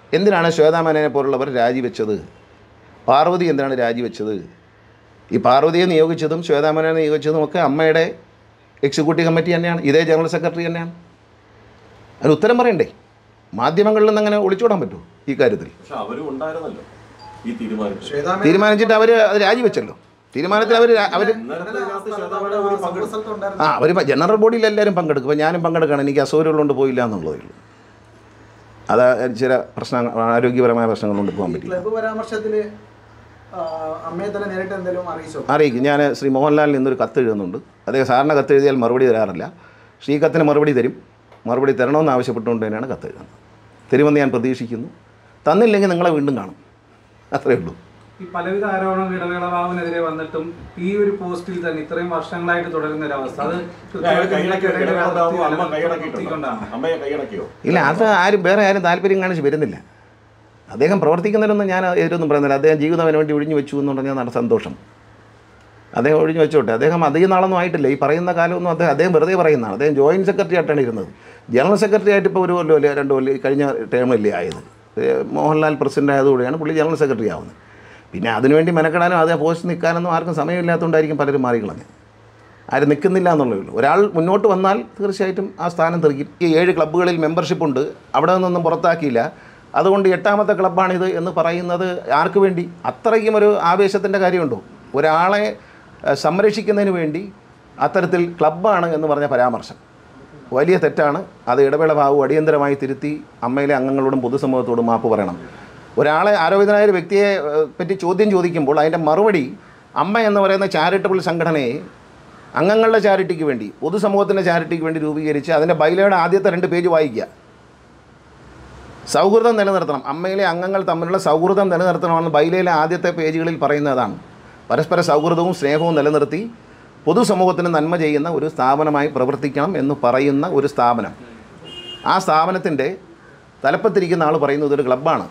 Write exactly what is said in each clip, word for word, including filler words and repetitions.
എന്തിനാണ് ശ്വേതാമേനോനെ പോലുള്ളവർ രാജിവെച്ചത്? പാർവതി എന്തിനാണ് രാജിവെച്ചത്? ഈ പാർവതിയെ നിയോഗിച്ചതും ശ്വേതാമേനോനെ നിയോഗിച്ചതും ഒക്കെ അമ്മയുടെ എക്സിക്യൂട്ടീവ് കമ്മിറ്റി തന്നെയാണ്, ഇതേ ജനറൽ സെക്രട്ടറി തന്നെയാണ്. അതിന് ഉത്തരം പറയണ്ടേ? മാധ്യമങ്ങളിൽ നിന്ന് അങ്ങനെ ഒളിച്ചോടാൻ പറ്റുമോ ഈ കാര്യത്തിൽ? തീരുമാനിച്ചിട്ട് അവർ അത് രാജിവെച്ചല്ലോ. തീരുമാനത്തിൽ അവർ അവർ ആ അവർ ജനറൽ ബോഡിയിൽ എല്ലാവരും പങ്കെടുക്കും. ഇപ്പോൾ ഞാനും പങ്കെടുക്കണം, എനിക്ക് അസൗകര്യമുള്ളതുകൊണ്ട് പോയില്ല എന്നുള്ളതേ ഉള്ളൂ. അത് ചില പ്രശ്നങ്ങൾ, ആരോഗ്യപരമായ പ്രശ്നങ്ങൾ കൊണ്ട് പോകാൻ പറ്റില്ല. അറിയിക്കും. ഞാൻ ശ്രീ മോഹൻലാലിന് ഇന്നൊരു കത്ത് എഴുതുന്നുണ്ട്. അദ്ദേഹം സാറിന് കത്ത് എഴുതിയാൽ മറുപടി തരാറില്ല. ശ്രീ കത്തിന് മറുപടി തരും. മറുപടി തരണമെന്ന് ആവശ്യപ്പെട്ടുകൊണ്ട് തന്നെയാണ് കത്ത് എഴുതുന്നത്. തരുമെന്ന് ഞാൻ പ്രതീക്ഷിക്കുന്നു. തന്നില്ലെങ്കിൽ നിങ്ങളെ വീണ്ടും കാണും, അത്രയേ ഉള്ളൂ. ഈ പലവിധ ആരോപണങ്ങൾ ഇടവേള ബാബുവിനെതിരെ വന്നിട്ടും ഈ ഒരു പോസ്റ്റിൽ തന്നെ ഇത്രയും വർഷങ്ങളായിട്ട് തുടരുന്ന ഒരു അവസ്ഥ, അത് ഇല്ല, അത് ആരും വേറെ ആരും താല്പര്യം കാണിച്ച് വരുന്നില്ല. അദ്ദേഹം പ്രവർത്തിക്കുന്നതിലൊന്നും ഞാൻ എതിരൊന്നും പറയുന്നില്ല. അദ്ദേഹം ജീവിതത്തിന് വേണ്ടി ഒഴിഞ്ഞു വെച്ചു എന്ന് പറഞ്ഞാൽ നല്ല സന്തോഷം. അദ്ദേഹം ഒഴിഞ്ഞു വെച്ചോട്ടെ. അദ്ദേഹം അധികം നാളൊന്നും ആയിട്ടില്ല. ഈ പറയുന്ന കാലമൊന്നും അദ്ദേഹം അദ്ദേഹം വെറുതെ പറയുന്നതാണ്. അദ്ദേഹം ജോയിൻറ്റ് സെക്രട്ടറി ആയിട്ടാണ് ഇരുന്നത്. ജനറൽ സെക്രട്ടറി ആയിട്ട് ഇപ്പോൾ ഒരു കൊല്ലം അല്ലേ രണ്ട് കൊല്ലം കഴിഞ്ഞ ടേമിലല്ലേ ആയത്. മോഹൻലാൽ പ്രസിഡൻ്റ് ആയതുകൂടിയാണ് പുള്ളി ജനറൽ സെക്രട്ടറി ആവുന്നത്. പിന്നെ അതിനുവേണ്ടി മെനക്കെടാനും അതേ പോസ്റ്റ് നിൽക്കാനൊന്നും ആർക്കും സമയമില്ലാത്തതുകൊണ്ടായിരിക്കും പലരും മാറിക്കളഞ്ഞത്. ആരും നിൽക്കുന്നില്ല എന്നുള്ളേ ഉള്ളൂ. ഒരാൾ മുന്നോട്ട് വന്നാൽ തീർച്ചയായിട്ടും ആ സ്ഥാനം തെറിക്കും. ഈ ഏഴ് ക്ലബ്ബുകളിൽ മെമ്പർഷിപ്പുണ്ട്, അവിടെ നിന്നൊന്നും പുറത്താക്കിയില്ല, അതുകൊണ്ട് എട്ടാമത്തെ ക്ലബ്ബാണിത് എന്ന് പറയുന്നത് ആർക്ക് വേണ്ടി? അത്രയ്ക്കും ഒരു ആവേശത്തിൻ്റെ കാര്യമുണ്ടോ? ഒരാളെ സംരക്ഷിക്കുന്നതിന് വേണ്ടി അത്തരത്തിൽ ക്ലബ്ബാണ് എന്ന് പറഞ്ഞ പരാമർശം വലിയ തെറ്റാണ്. അത് ഇടവേള ബാബു അടിയന്തരമായി തിരുത്തി അമ്മയിലെ അംഗങ്ങളോടും പൊതുസമൂഹത്തോടും മാപ്പ് പറയണം. ഒരാളെ ആരോപിതനായ ഒരു വ്യക്തിയെ പറ്റി ചോദ്യം ചോദിക്കുമ്പോൾ അതിൻ്റെ മറുപടി അമ്മ എന്ന് പറയുന്ന ചാരിറ്റബിൾ സംഘടനയെ അംഗങ്ങളുടെ ചാരിറ്റിക്ക് വേണ്ടി, പൊതുസമൂഹത്തിൻ്റെ ചാരിറ്റിക്ക് വേണ്ടി രൂപീകരിച്ച് അതിൻ്റെ ബൈലയുടെ ആദ്യത്തെ രണ്ട് പേജ് വായിക്കുക. സൗഹൃദം നിലനിർത്തണം, അമ്മയിലെ അംഗങ്ങൾ തമ്മിലുള്ള സൗഹൃദം നിലനിർത്തണമെന്ന് ബൈലയിലെ ആദ്യത്തെ പേജുകളിൽ പറയുന്നതാണ്. പരസ്പര സൗഹൃദവും സ്നേഹവും നിലനിർത്തി പൊതുസമൂഹത്തിന് നന്മ ചെയ്യുന്ന ഒരു സ്ഥാപനമായി പ്രവർത്തിക്കണം എന്ന് പറയുന്ന ഒരു സ്ഥാപനം. ആ സ്ഥാപനത്തിൻ്റെ തലപ്പത്തിരിക്കുന്ന ആൾ പറയുന്നത് ഒരു ക്ലബ്ബാണ്.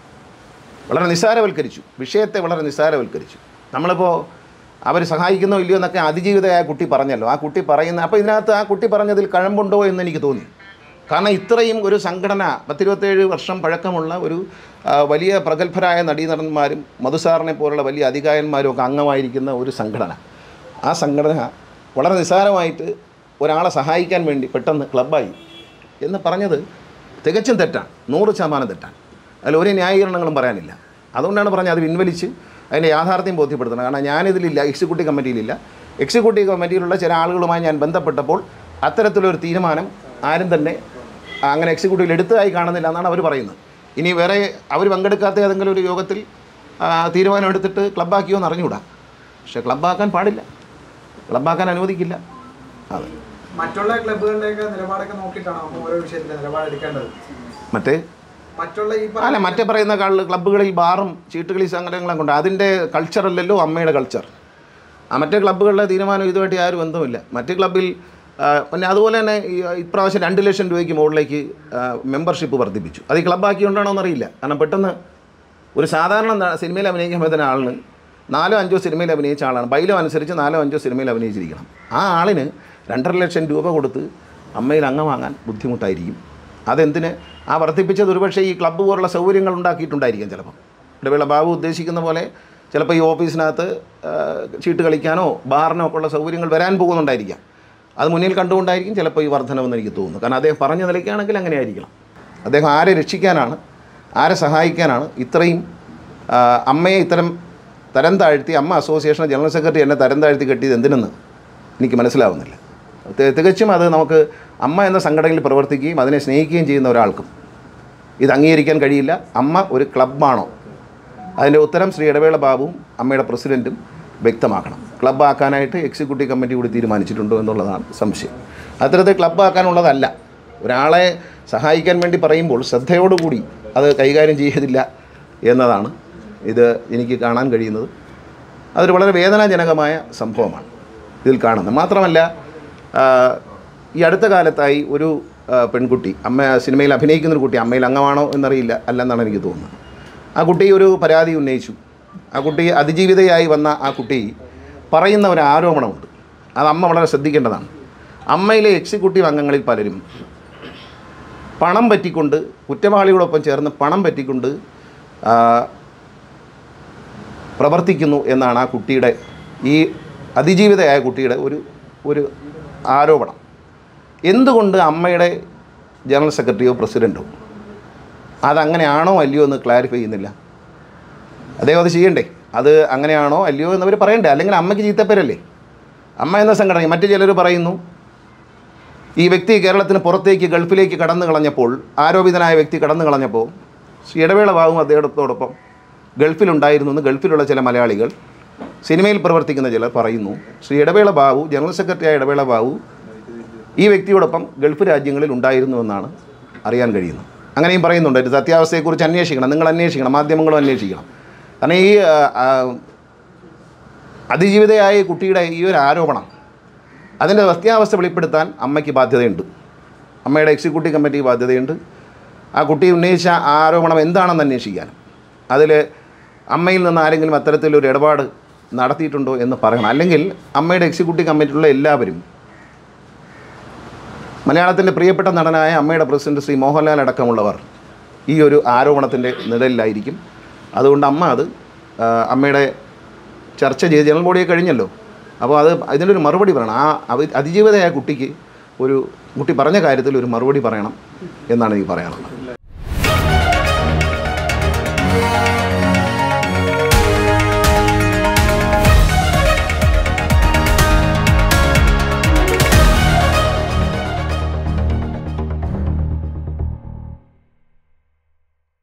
വളരെ നിസ്സാരവൽക്കരിച്ചു, വിഷയത്തെ വളരെ നിസ്സാരവൽക്കരിച്ചു. നമ്മളിപ്പോൾ അവർ സഹായിക്കുന്നോ ഇല്ലയോ എന്നൊക്കെ അതിജീവിതയായ കുട്ടി പറഞ്ഞല്ലോ. ആ കുട്ടി പറയുന്ന അപ്പോൾ ഇതിനകത്ത് ആ കുട്ടി പറഞ്ഞതിൽ കഴമ്പുണ്ടോ എന്ന് എനിക്ക് തോന്നി. കാരണം ഇത്രയും ഒരു സംഘടന, പത്തിരുപത്തേഴ് വർഷം പഴക്കമുള്ള ഒരു വലിയ പ്രഗത്ഭരായ നടീനടന്മാരും മധുസാറിനെ പോലുള്ള വലിയ അധികായന്മാരും ഒക്കെ അംഗമായിരിക്കുന്ന ഒരു സംഘടന, ആ സംഘടന വളരെ നിസ്സാരമായിട്ട് ഒരാളെ സഹായിക്കാൻ വേണ്ടി പെട്ടെന്ന് ക്ലബ്ബായി എന്ന് പറഞ്ഞത് തികച്ചും തെറ്റാണ്, നൂറ് ശതമാനം തെറ്റാണ്. അതിൽ ഒരു ന്യായീകരണങ്ങളും പറയാനില്ല. അതുകൊണ്ടാണ് പറഞ്ഞത് അത് പിൻവലിച്ച് അതിൻ്റെ യാഥാർത്ഥ്യം ബോധ്യപ്പെടുത്തണം. കാരണം ഞാനിതിലില്ല, എക്സിക്യൂട്ടീവ് കമ്മിറ്റിയിലില്ല. എക്സിക്യൂട്ടീവ് കമ്മിറ്റിയിലുള്ള ചില ആളുകളുമായി ഞാൻ ബന്ധപ്പെട്ടപ്പോൾ അത്തരത്തിലൊരു തീരുമാനം ആരും തന്നെ അങ്ങനെ എക്സിക്യൂട്ടീവിൽ എടുത്തതായി കാണുന്നില്ല എന്നാണ് അവർ പറയുന്നത്. ഇനി വേറെ അവർ പങ്കെടുക്കാത്ത ഏതെങ്കിലും ഒരു യോഗത്തിൽ തീരുമാനം എടുത്തിട്ട് ക്ലബ്ബാക്കിയോ എന്ന് അറിഞ്ഞുകൂടാ. പക്ഷേ ക്ലബ്ബാക്കാൻ പാടില്ല, ക്ലബ്ബാക്കാൻ അനുവദിക്കില്ല. അതെ, മറ്റുള്ള ക്ലബ്ബുകളുടെയൊക്കെ നിലപാടൊക്കെ നോക്കിയിട്ടാണ് ഓരോ വിഷയത്തിൻ്റെ നിലപാടെടുക്കേണ്ടത്. മറ്റേ അല്ല മറ്റേ പറയുന്ന ക്ലബ്ബുകളിൽ ബാറും ചീട്ടുകളി സംഘടനകളും കൊണ്ട് അതിൻ്റെ കൾച്ചറല്ലല്ലോ അമ്മയുടെ കൾച്ചർ. ആ മറ്റേ ക്ലബ്ബുകളുടെ തീരുമാനം ഇതുമായിട്ട് ആരും ബന്ധമില്ല. മറ്റേ ക്ലബ്ബിൽ പിന്നെ അതുപോലെ തന്നെ ഇപ്രാവശ്യം രണ്ട് ലക്ഷം രൂപയ്ക്ക് മുകളിലേക്ക് മെമ്പർഷിപ്പ് വർദ്ധിപ്പിച്ചു. അത് ഈ ക്ലബ്ബാക്കിക്കൊണ്ടാണോ എന്നറിയില്ല. കാരണം പെട്ടെന്ന് ഒരു സാധാരണ സിനിമയിൽ അഭിനയിക്കാൻ പറ്റുന്ന ആളിന് നാലോ അഞ്ചോ സിനിമയിൽ അഭിനയിച്ച ആളാണ്, ബൈലോ അനുസരിച്ച് നാലോ അഞ്ചോ സിനിമയിൽ അഭിനയിച്ചിരിക്കണം. ആ ആളിന് രണ്ടര ലക്ഷം രൂപ കൊടുത്ത് അമ്മയിൽ അംഗം വാങ്ങാൻ ബുദ്ധിമുട്ടായിരിക്കും. അതെന്തിന്? ആ വർദ്ധിപ്പിച്ചത് ഒരുപക്ഷെ ഈ ക്ലബ്ബ് പോലുള്ള സൗകര്യങ്ങൾ ഉണ്ടാക്കിയിട്ടുണ്ടായിരിക്കും. ചിലപ്പം ഇടവേള ബാബു ഉദ്ദേശിക്കുന്ന പോലെ ചിലപ്പോൾ ഈ ഓഫീസിനകത്ത് ചീട്ട് കളിക്കാനോ ബാറിനോ ഒക്കെ ഉള്ള സൗകര്യങ്ങൾ വരാൻ പോകുന്നുണ്ടായിരിക്കാം. അത് മുന്നിൽ കണ്ടുകൊണ്ടായിരിക്കും ചിലപ്പോൾ ഈ വർധനമെന്ന് എനിക്ക് തോന്നുന്നു. കാരണം അദ്ദേഹം പറഞ്ഞ നിലയ്ക്കാണെങ്കിൽ അങ്ങനെ ആയിരിക്കണം. അദ്ദേഹം ആരെ രക്ഷിക്കാനാണ്, ആരെ സഹായിക്കാനാണ് ഇത്രയും അമ്മയെ ഇത്തരം തരം താഴ്ത്തി, അമ്മ അസോസിയേഷൻ ജനറൽ സെക്രട്ടറി എന്നെ തരം താഴ്ത്തി കെട്ടിയത് എന്തിനെന്ന് എനിക്ക് മനസ്സിലാവുന്നില്ല. തികച്ചും അത് നമുക്ക് അമ്മ എന്ന സംഘടനയിൽ പ്രവർത്തിക്കുകയും അതിനെ സ്നേഹിക്കുകയും ചെയ്യുന്ന ഒരാൾക്കും ഇത് അംഗീകരിക്കാൻ കഴിയില്ല. അമ്മ ഒരു ക്ലബ്ബാണോ? അതിൻ്റെ ഉത്തരം ശ്രീ ഇടവേള ബാബുവും അമ്മയുടെ പ്രസിഡൻറ്റും വ്യക്തമാക്കണം. ക്ലബ്ബാക്കാനായിട്ട് എക്സിക്യൂട്ടീവ് കമ്മിറ്റി കൂടി തീരുമാനിച്ചിട്ടുണ്ടോ എന്നുള്ളതാണ് സംശയം. അത്തരത്തിൽ ക്ലബ്ബാക്കാനുള്ളതല്ല. ഒരാളെ സഹായിക്കാൻ വേണ്ടി പറയുമ്പോൾ ശ്രദ്ധയോടുകൂടി അത് കൈകാര്യം ചെയ്തില്ല എന്നതാണ് ഇത് എനിക്ക് കാണാൻ കഴിയുന്നത്. അതൊരു വളരെ വേദനാജനകമായ സംഭവമാണ് ഇതിൽ കാണുന്നത്. മാത്രമല്ല ഈ അടുത്ത കാലത്തായി ഒരു പെൺകുട്ടി, അമ്മ സിനിമയിൽ അഭിനയിക്കുന്നൊരു കുട്ടി, അമ്മയിൽ അംഗമാണോ എന്നറിയില്ല, അല്ലെന്നാണ് എനിക്ക് തോന്നുന്നത്. ആ കുട്ടി ഒരു പരാതി ഉന്നയിച്ചു. ആ കുട്ടി അതിജീവിതയായി വന്ന ആ കുട്ടി പറയുന്ന ഒരു ആരോപണമുണ്ട്. അത് അമ്മ വളരെ ശ്രദ്ധിക്കേണ്ടതാണ്. അമ്മയിലെ എക്സിക്യൂട്ടീവ് അംഗങ്ങളിൽ പലരും പണം പറ്റിക്കൊണ്ട് കുറ്റവാളികളൊപ്പം ചേർന്ന് പണം പറ്റിക്കൊണ്ട് പ്രവർത്തിക്കുന്നു എന്നാണ് ആ കുട്ടിയുടെ ഈ അതിജീവിതയായ കുട്ടിയുടെ ഒരു ഒരു ആരോപണം. എന്തുകൊണ്ട് അമ്മയുടെ ജനറൽ സെക്രട്ടറിയോ പ്രസിഡൻറ്റോ അതങ്ങനെയാണോ അല്ലയോ എന്ന് ക്ലാരിഫൈ ചെയ്യുന്നില്ല? അദ്ദേഹം അത് ചെയ്യണ്ടേ? അത് അങ്ങനെയാണോ അല്ലയോ എന്നവർ പറയണ്ടേ? അല്ലെങ്കിൽ അമ്മയ്ക്ക് ചീത്തപ്പേരല്ലേ? അമ്മ എന്ന സംഘടന. മറ്റു ചിലർ പറയുന്നു ഈ വ്യക്തി കേരളത്തിന് പുറത്തേക്ക് ഗൾഫിലേക്ക് കടന്നു കളഞ്ഞപ്പോൾ, ആരോപിതനായ വ്യക്തി കടന്നു കളഞ്ഞപ്പോൾ ശ്രീ ഇടവേള ബാബു അദ്ദേഹത്തോടൊപ്പം ഗൾഫിലുണ്ടായിരുന്നു എന്ന് ഗൾഫിലുള്ള ചില മലയാളികൾ, സിനിമയിൽ പ്രവർത്തിക്കുന്ന ചിലർ പറയുന്നു. ശ്രീ ഇടവേള ബാബു, ജനറൽ സെക്രട്ടറിയായ ഇടവേള ബാബു ഈ വ്യക്തിയോടൊപ്പം ഗൾഫ് രാജ്യങ്ങളിൽ ഉണ്ടായിരുന്നു എന്നാണ് അറിയാൻ കഴിയുന്നത്. അങ്ങനെയും പറയുന്നുണ്ട്. ഒരു സത്യാവസ്ഥയെക്കുറിച്ച് അന്വേഷിക്കണം, നിങ്ങൾ അന്വേഷിക്കണം, മാധ്യമങ്ങളും അന്വേഷിക്കണം. കാരണം ഈ അതിജീവിതയായ കുട്ടിയുടെ ഈ ഒരു ആരോപണം, അതിൻ്റെ സത്യാവസ്ഥ വെളിപ്പെടുത്താൻ അമ്മയ്ക്ക് ബാധ്യതയുണ്ട്. അമ്മയുടെ എക്സിക്യൂട്ടീവ് കമ്മിറ്റിക്ക് ബാധ്യതയുണ്ട്. ആ കുട്ടി ഉന്നയിച്ച ആരോപണം എന്താണെന്ന് അന്വേഷിക്കാനും അതിൽ അമ്മയിൽ നിന്ന് ആരെങ്കിലും അത്തരത്തിലൊരു ഇടപാട് നടത്തിയിട്ടുണ്ടോ എന്ന് പറയണം. അല്ലെങ്കിൽ അമ്മയുടെ എക്സിക്യൂട്ടീവ് കമ്മിറ്റിയിലുള്ള എല്ലാവരും, മലയാളത്തിൻ്റെ പ്രിയപ്പെട്ട നടനായ അമ്മയുടെ പ്രസിഡന്റ് ശ്രീ മോഹൻലാൽ അടക്കമുള്ളവർ ഈ ഒരു ആരോപണത്തിൻ്റെ നിഴലിലായിരിക്കും. അതുകൊണ്ട് അമ്മ അത് അമ്മയുടെ ചർച്ച ചെയ്ത് ജനറൽ ബോഡിയെ കഴിഞ്ഞല്ലോ. അപ്പോൾ അത് ഇതിനൊരു മറുപടി പറയണം. ആ അതിജീവിതയായ കുട്ടിക്ക് ഒരു കുട്ടി പറഞ്ഞ കാര്യത്തിൽ ഒരു മറുപടി പറയണം എന്നാണ് എനിക്ക് പറയാനുള്ളത്.